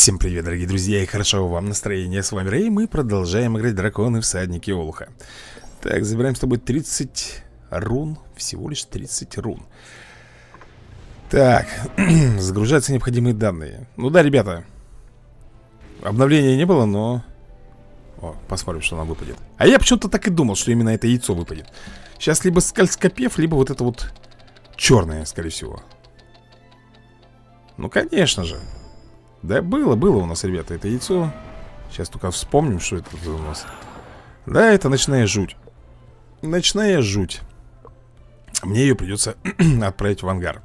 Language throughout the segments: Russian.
Всем привет, дорогие друзья, и хорошего вам настроения. С вами Рэй, мы продолжаем играть драконы всадники Олуха. Так, забираем с тобой 30 рун. Всего лишь 30 рун. Так, загружаются необходимые данные. Ну да, ребята, обновления не было, но... О, посмотрим, что нам выпадет. А я почему-то так и думал, что именно это яйцо выпадет. Сейчас либо скальскопев, либо вот это вот черное, скорее всего. Ну, конечно же. Да, было у нас, ребята, это яйцо. Сейчас только вспомним, что это у нас. Да, это ночная жуть. Ночная жуть. Мне ее придется отправить в ангар.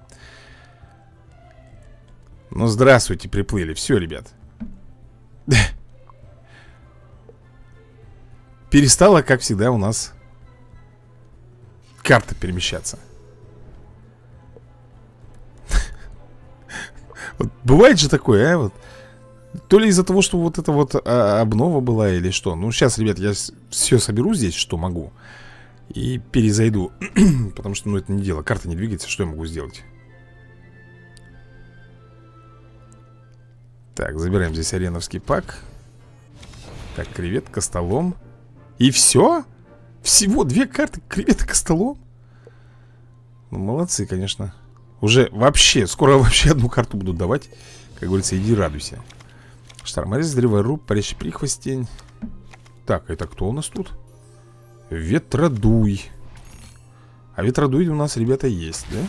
Ну, здравствуйте, приплыли. Все, ребят. Перестала, как всегда, у нас карта перемещаться. Вот бывает же такое, а? Вот. То ли из-за того, что вот это вот обнова была, или что. Ну, сейчас, ребят, я все соберу здесь, что могу, и перезайду. Потому что, ну, это не дело. Карта не двигается, что я могу сделать? Так, забираем здесь ареновский пак. Так, креветка, столом. И все? Всего 2 карты, креветка, столом? Ну, молодцы, конечно. Уже вообще, скоро вообще одну карту будут давать. Как говорится, иди радуйся. Шторморез, древоруб, парящий прихвостень. Так, это кто у нас тут? Ветродуй. А ветродуй у нас, ребята, есть, да?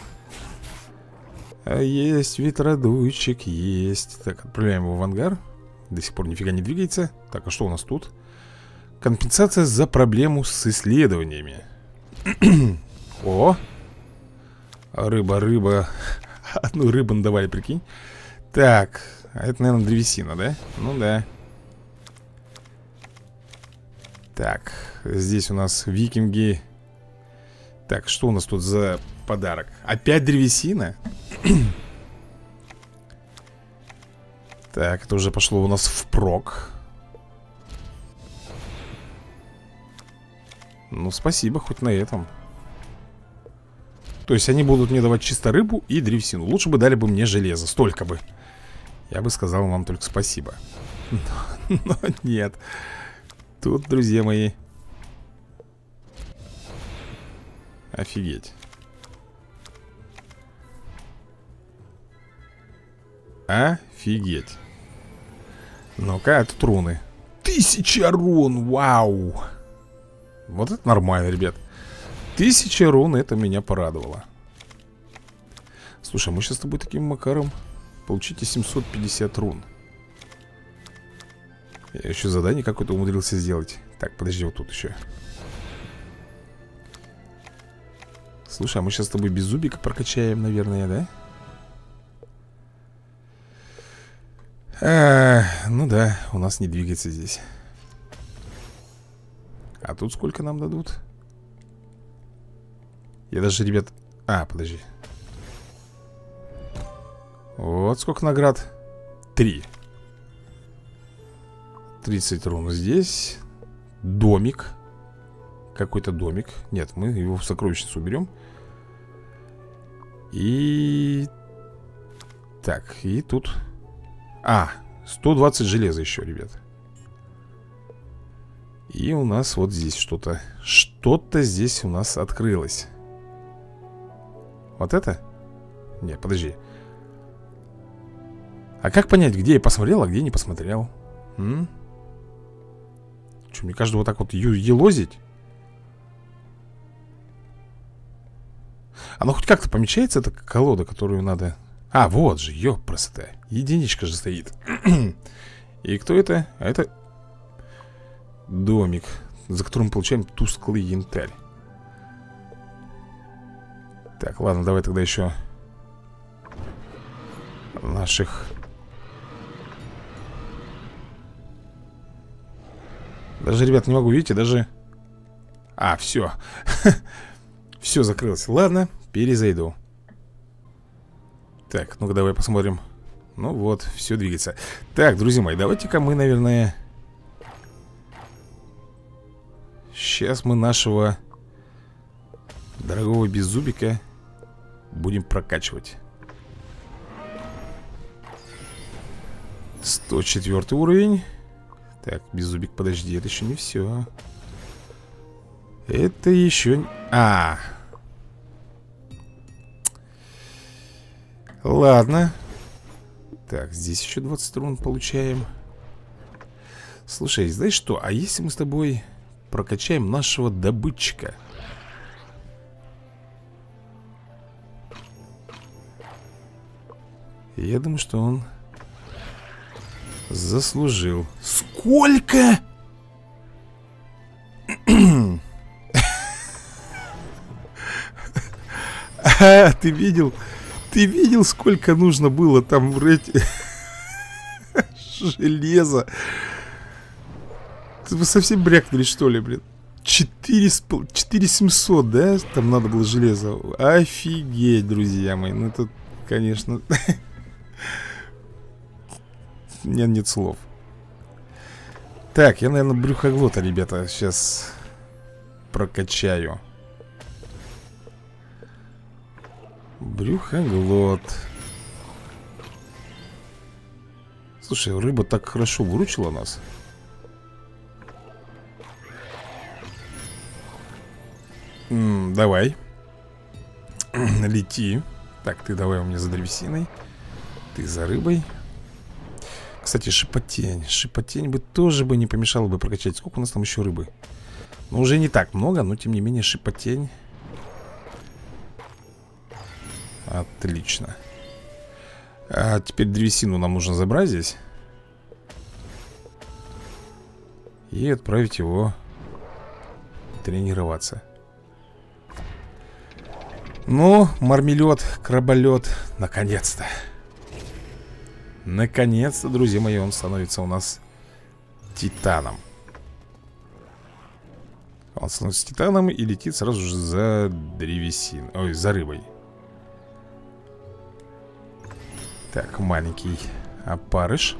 А есть ветродуйчик, есть. Так, отправляем его в ангар. До сих пор нифига не двигается. Так, а что у нас тут? Компенсация за проблему с исследованиями. О! Рыба. Одну рыбу надавали, прикинь. Так, а это, наверное, древесина, да? Ну да. Так, здесь у нас викинги. Так, что у нас тут за подарок? Опять древесина? Так, это уже пошло у нас впрок. Ну, спасибо, хоть на этом. То есть они будут мне давать чисто рыбу и древесину. Лучше бы дали бы мне железо, столько бы. Я бы сказал вам только спасибо. Но нет. Тут, друзья мои, офигеть. Офигеть. Ну-ка, тут руны. 1000 рун, вау. Вот это нормально, ребят. 1000 рун, это меня порадовало. Слушай, мы сейчас с тобой таким макаром получите 750 рун. Я еще задание какое-то умудрился сделать. Так, подожди, вот тут еще. Слушай, а мы сейчас с тобой без зубика прокачаем, наверное, да? Ну да, у нас не двигается здесь. А тут сколько нам дадут? Я даже, ребят... подожди. Вот сколько наград. 3. 30 рун здесь. Домик. Какой-то домик. Нет, мы его в сокровищницу уберем. И... Так, и тут... 120 железа еще, ребят. И у нас вот здесь что-то. Что-то здесь у нас открылось. Вот это? Не, подожди. А как понять, где я посмотрел, а где не посмотрел? Что, мне каждого вот так вот елозить? Оно хоть как-то помечается, эта колода, которую надо... Вот же, ёпрст-то. Единичка же стоит. И кто это? А это домик, за которым мы получаем тусклый янтарь. Так, ладно, давай тогда еще наших... Даже, ребят, не могу, видите, даже... Все. Все закрылось. Ладно, перезайду. Так, ну-ка давай посмотрим. Ну вот, все двигается. Так, друзья мои, давайте-ка мы, наверное... Сейчас мы нашего дорогого беззубика будем прокачивать. 104 уровень. Так, Беззубик, подожди, это еще не все. Это еще... Ладно. Так, здесь еще 20 рун получаем. Слушай, знаешь что? А если мы с тобой прокачаем нашего добытчика? Я думаю, что он заслужил. Сколько? Ты видел? Ты видел, сколько нужно было там железа? Вы совсем брякнули, что ли, блин? 4700, да? Там надо было железо. Офигеть, друзья мои. Ну, это, конечно... У меня нет слов. Так, я, наверное, брюхоглота, ребята, сейчас прокачаю. Брюхоглот. Слушай, рыба так хорошо выручила нас. Давай. Лети. Так, ты давай у меня за древесиной. Ты за рыбой. Кстати, шипотень. Шипотень бы тоже бы не помешало бы прокачать. Сколько у нас там еще рыбы? Ну, уже не так много, но тем не менее шипотень. Отлично. А теперь древесину нам нужно забрать здесь. И отправить его тренироваться. Ну, мармелет, краболет. Наконец-то. Наконец-то, друзья мои, он становится у нас титаном. Он становится титаном и летит сразу же за древесиной. Ой, за рыбой. Так, маленький опарыш.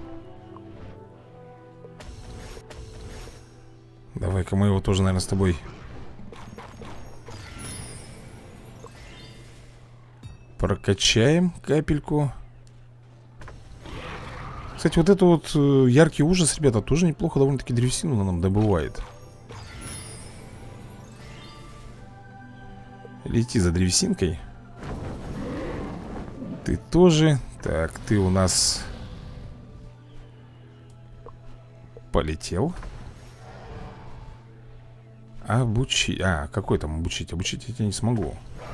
Давай-ка мы его тоже, наверное, с тобой прокачаем капельку. Кстати, вот это вот яркий ужас, ребята, тоже неплохо довольно-таки древесину нам добывает. Лети за древесинкой. Ты тоже. Так, ты у нас полетел. Обучить. Какой там обучить? Обучить я тебя не смогу.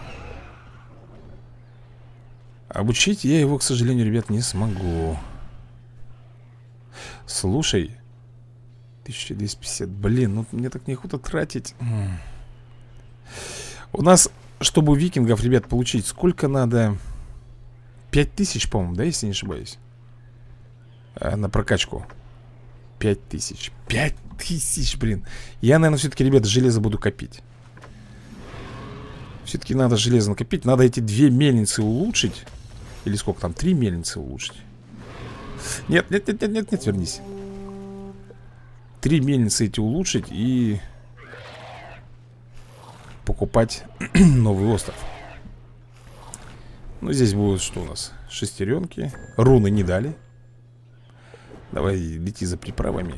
Обучить я его, к сожалению, ребят, не смогу. Слушай, 1250. Блин, ну мне так неохота тратить. У нас, чтобы викингов, ребят, получить, сколько надо? 5000, по-моему, да, если не ошибаюсь. На прокачку 5000. 5000, блин. Я, наверное, все-таки, ребята, железо буду копить. Все-таки надо железо накопить. Надо эти 2 мельницы улучшить. Или сколько там? 3 мельницы улучшить. Нет, вернись. 3 мельницы эти улучшить и покупать новый остров. Ну, здесь будет что у нас? Шестеренки. Руны не дали. Давай, лети за приправами.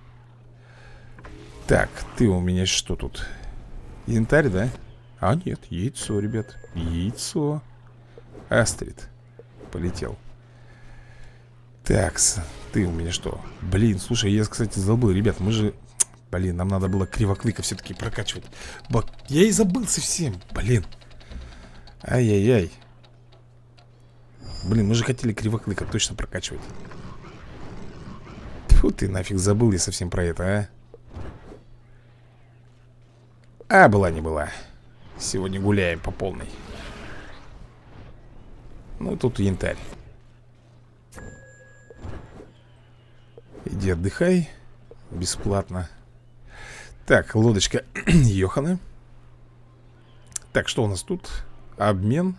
Так, ты у меня что тут? Янтарь, да? А, нет, яйцо, ребят. Яйцо. Астрид. Полетел. Такс, ты у меня что? Блин, слушай, я, кстати, забыл, ребят, мы же... Блин, нам надо было кривоклыка все-таки прокачивать. Я и забыл совсем, блин. Ай-яй-яй. Блин, мы же хотели кривоклыка точно прокачивать. Тьфу ты, нафиг забыл я совсем про это, была не была. Сегодня гуляем по полной. Ну, тут янтарь. Иди отдыхай. Бесплатно. Так, лодочка Йохана. Так, что у нас тут? Обмен.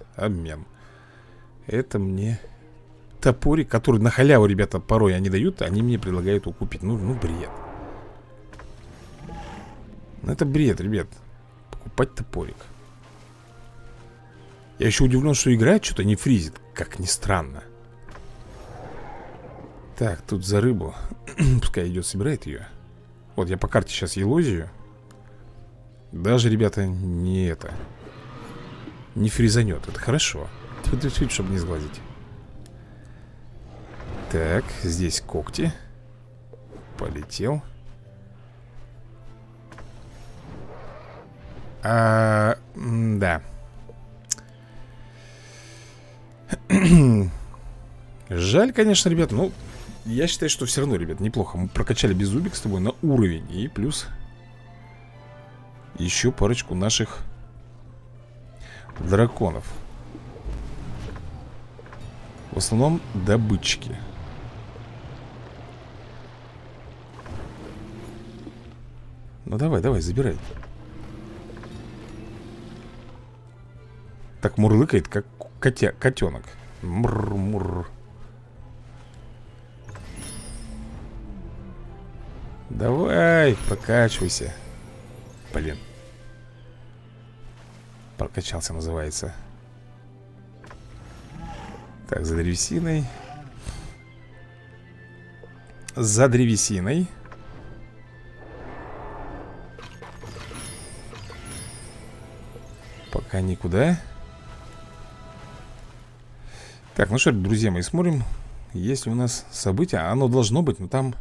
Это мне топорик, который на халяву, ребята, порой они дают. Они мне предлагают его купить. Ну бред. Ну, это бред, ребят. Покупать топорик. Я еще удивлен, что играет что-то не фризит. Как ни странно. Так, тут за рыбу. Пускай идет, собирает ее. Вот я по карте сейчас елозию. Даже, ребята, не это. Не фризанет, это хорошо. Чуть-чуть, чтобы не сглазить. Так, здесь когти. Полетел. Да. Жаль, конечно, ребят. Ну, я считаю, что все равно, ребят, неплохо. Мы прокачали беззубик с тобой на уровень. И плюс еще парочку наших драконов. В основном добытчики. Ну давай, давай, забирай. Так мурлыкает, как котенок. Мур-мур. Давай, прокачивайся. Блин. Прокачался, называется. Так, за древесиной. За древесиной. Пока никуда. Так, ну что, друзья мои, смотрим. Есть ли у нас событие? Оно должно быть, но там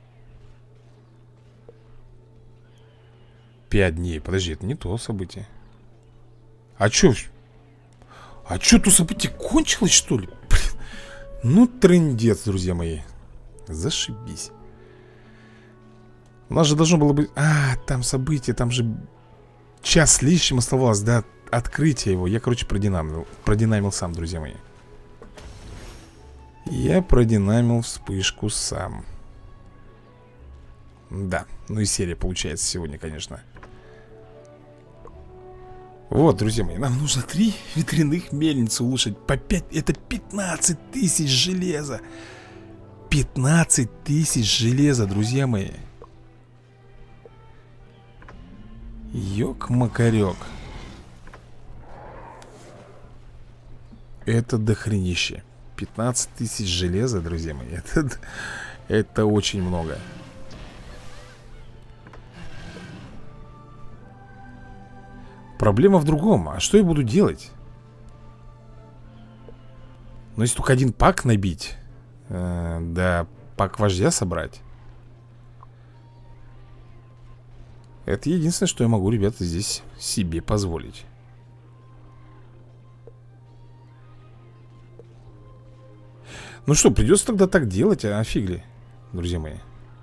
5 дней. Подожди, это не то событие. А чё? А чё, то событие кончилось, что ли? Блин. Ну, трындец, друзья мои. Зашибись. У нас же должно было быть... там событие, там же час с лишним оставалось до открытия его. Я, короче, продинамил сам, друзья мои. Я продинамил вспышку сам. Да, ну и серия получается сегодня, конечно. Вот, друзья мои, нам нужно 3 ветряных мельницы улучшить. По 5, это 15 тысяч железа. 15 тысяч железа, друзья мои. Ёк-макарёк. Это дохренище. 15 тысяч железа, друзья мои. Это очень много. Проблема в другом. А что я буду делать? Ну, если только один пак набить, да, пак вождя собрать. Это единственное, что я могу, ребята, здесь себе позволить. Ну что, придется тогда так делать, а фиг ли, друзья мои.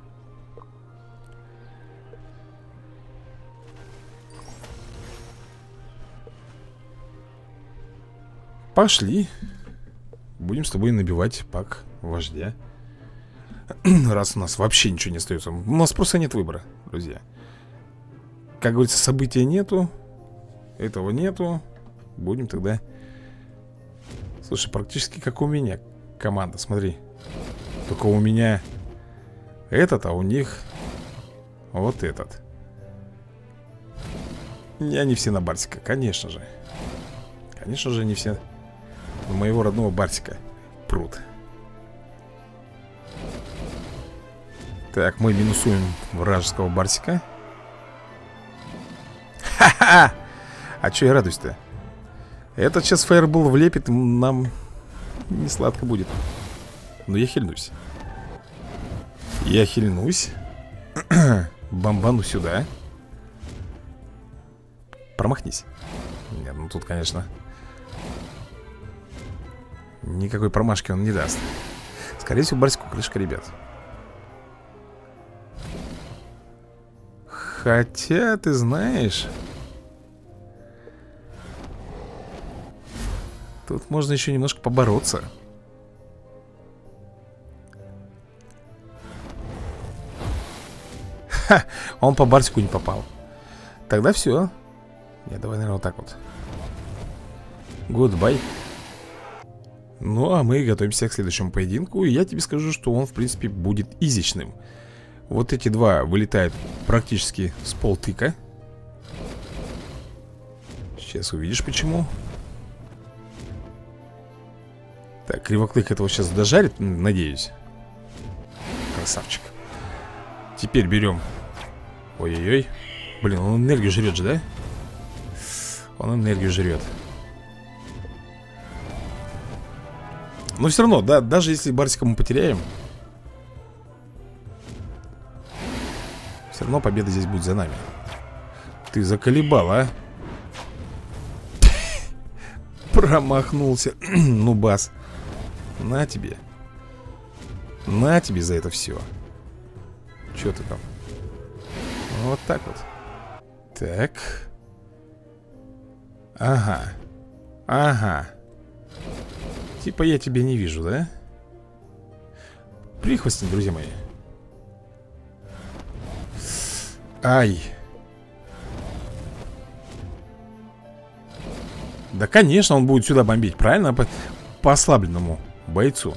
Пошли. Будем с тобой набивать пак вождя. Раз у нас вообще ничего не остается. У нас просто нет выбора, друзья. Как говорится, события нету. Этого нету. Будем тогда... Слушай, практически как у меня команда, смотри. Только у меня этот, а у них вот этот. И они все на Барсика, конечно же. Конечно же, не все на моего родного Барсика прут. Так, мы минусуем вражеского Барсика. Ха-ха! А чё я радуюсь-то? Этот сейчас фаербол влепит, нам не сладко будет. Но я хильнусь. Я хильнусь. Бомбану сюда. Промахнись. Нет, ну тут, конечно, никакой промашки он не даст. Скорее всего, Барсику крышка, ребят. Хотя, ты знаешь, тут можно еще немножко побороться. Ха! Он по Барсику не попал. Тогда все. Нет, давай, наверное, вот так вот. Goodbye. Ну, а мы готовимся к следующему поединку. И я тебе скажу, что он, в принципе, будет изичным. Вот эти два вылетают практически с полтыка. Сейчас увидишь, почему. Так, кривоклык этого сейчас дожарит, надеюсь. Красавчик. Теперь берем. Ой-ой-ой. Блин, он энергию жрет же, да? Он энергию жрет. Но все равно, да, даже если Барсика мы потеряем, все равно победа здесь будет за нами. Ты заколебал, а? Промахнулся. Ну, бас. На тебе. На тебе за это все. Че ты там? Вот так вот. Так. Ага. Ага. Типа я тебя не вижу, да? Прихвостни, друзья мои. Ай. Да, конечно, он будет сюда бомбить, правильно? По ослабленному бойцу.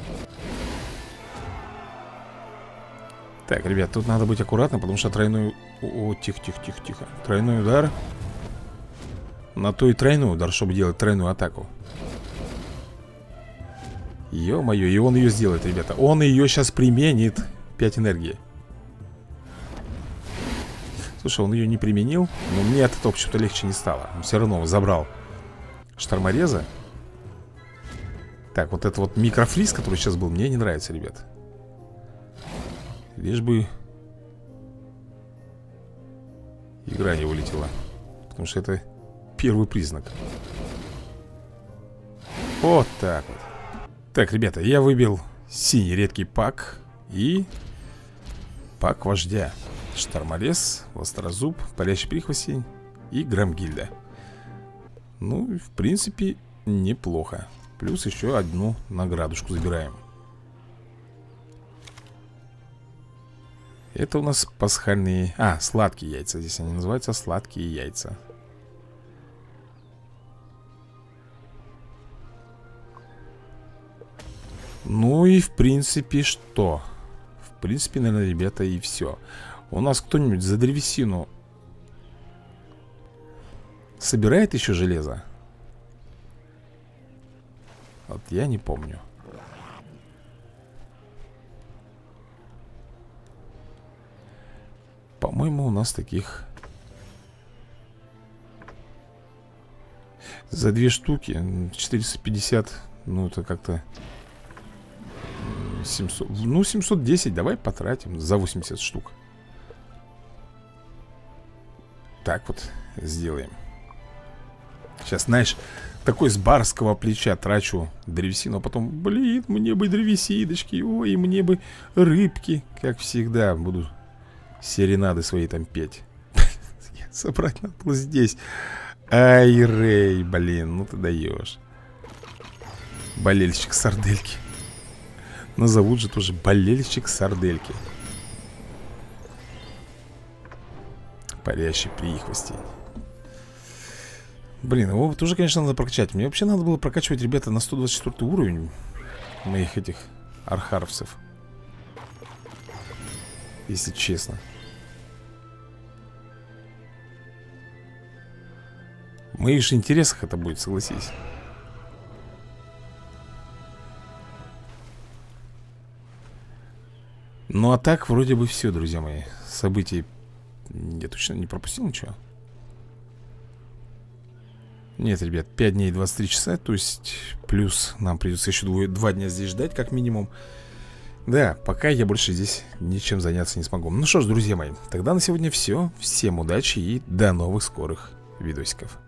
Так, ребят, тут надо быть аккуратным, потому что тройной... О, тихо. Тройной удар. На то и тройной удар, чтобы делать тройную атаку. Ё-моё, и он ее сделает, ребята. Он ее сейчас применит. 5 энергии. Слушай, он ее не применил, но мне от этого почему-то легче не стало. Он все равно забрал штормореза. Так, вот это вот микрофриз, который сейчас был, мне не нравится, ребят. Лишь бы игра не вылетела. Потому что это первый признак. Вот так вот. Так, ребята, я выбил синий редкий пак и пак вождя. Шторморез, Вострозуб, Палящий прихвостень и Громгильда. Ну, в принципе, неплохо. Плюс еще одну наградушку забираем. Это у нас пасхальные... А, сладкие яйца. Здесь они называются сладкие яйца. Ну и в принципе что? В принципе, наверное, ребята, и все. У нас кто-нибудь за древесину собирает еще железо? Вот я не помню. По-моему, у нас таких за 2 штуки 450. Ну, это как-то 700. Ну, 710 давай потратим за 80 штук. Так вот сделаем. Сейчас, знаешь, такой с барского плеча трачу древесину, а потом, блин, мне бы древесиночки, ой, мне бы рыбки. Как всегда, буду серенады свои там петь. Собрать надо было здесь. Ай, Рэй, блин, ну ты даешь. Болельщик сардельки. Назовут же тоже болельщик сардельки. Парящий прихвостень. Блин, его тоже, конечно, надо прокачать. Мне вообще надо было прокачивать, ребята, на 124 уровень моих этих архаровцев. Если честно. В моих же интересах это будет, согласись. Ну а так, вроде бы все, друзья мои. Событий я точно не пропустил ничего. Нет, ребят, 5 дней 23 часа. То есть плюс нам придется еще 2 дня здесь ждать, как минимум. Да, пока я больше здесь ничем заняться не смогу. Ну что ж, друзья мои, тогда на сегодня все. Всем удачи и до новых скорых видосиков.